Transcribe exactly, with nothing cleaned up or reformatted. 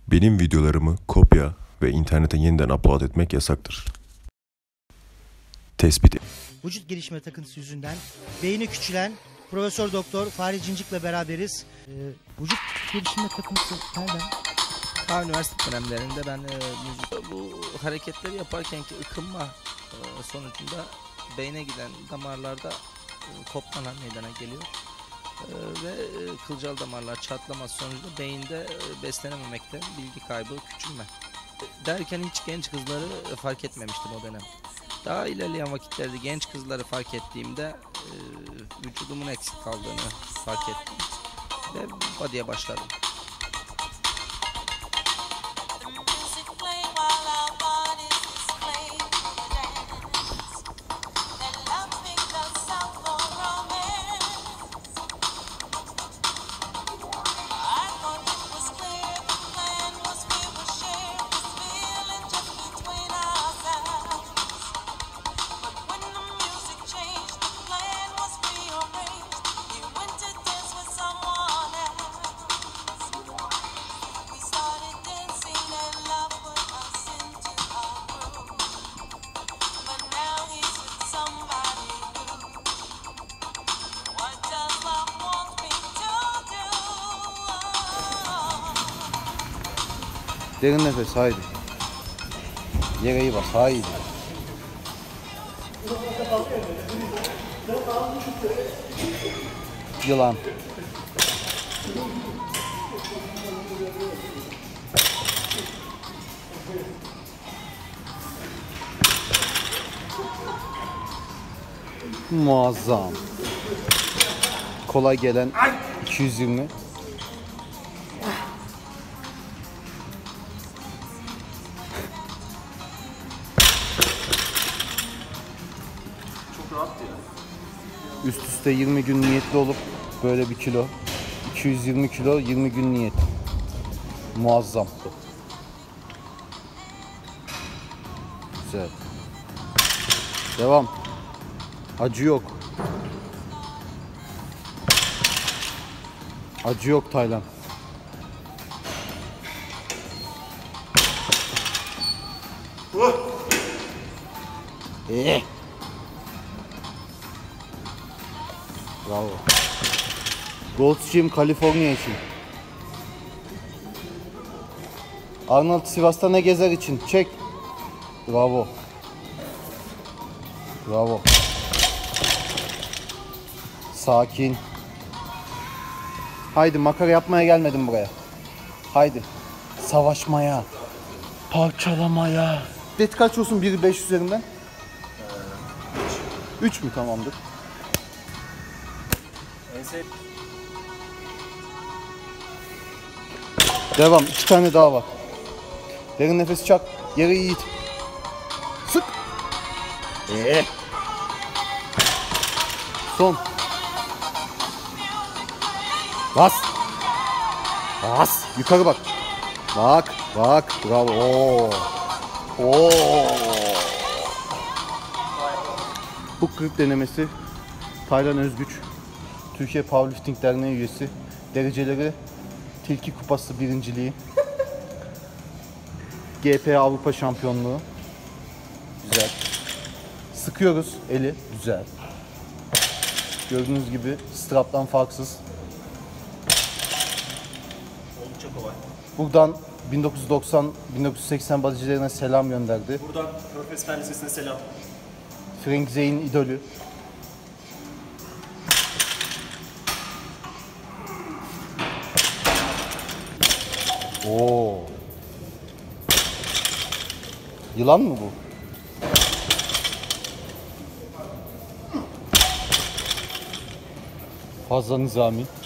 Benim videolarımı kopya ve internete yeniden upload etmek yasaktır. Tespit. Vücut gelişme takıntısı yüzünden beyni küçülen Profesör Doktor Fahri Cincik'le beraberiz. Ee, vücut gelişme takıntısı nereden? Ta üniversite dönemlerinde ben e, müzik, bu hareketleri yaparkenki ıkınma e, sonucunda beyne giden damarlarda e, kopmalar meydana geliyor. E, ve e, kılcal damarlar çatlaması sonucunda beyinde e, beslenememekte bilgi kaybı, küçülme. Derken hiç genç kızları fark etmemiştim o dönem. Daha ilerleyen vakitlerde genç kızları fark ettiğimde e, vücudumun eksik kaldığını fark ettim ve body'ye başladım. Derin nefes, haydi. Yere iyi bas, haydi. Yılan. Muazzam. Kolay gelen iki yüz yirmi. Üst üste yirmi gün niyetli olup böyle bir kilo, iki yüz yirmi kilo, yirmi gün niyet. Muazzam. Güzel. Devam. Acı yok. Acı yok Taylan. Eh. Bravo. Gold's Gym Kaliforniya için. Arnold Sivas'ta ne gezer için. Çek. Bravo. Bravo. Sakin. Haydi, makara yapmaya gelmedim buraya. Haydi. Savaşmaya. Parçalamaya. Det kaç olsun bir beş üzerinden? üç mü, tamamdır. Devam. İki tane daha var. Derin nefes çak. Yere iyi it. Sık. Ee. Son. Bas. Bas. Yukarı bak. Bak. Bak. Bravo. Oo. Oo. Bu kırk denemesi. Taylan Özgüç. Türkiye Powerlifting Derneği üyesi. Dereceleri Tilki Kupası birinciliği. G P Avrupa Şampiyonluğu. Güzel. Sıkıyoruz eli. Güzel. Gördüğünüz gibi straptan farksız. Oldukça kolay. Buradan bin dokuz yüz doksan bin dokuz yüz seksen bodycilerine selam gönderdi. Buradan Körfez Fen Lisesi'ne selam. Frank Zay'in idolü. Oo. Yılan mı bu? Fazla nizami.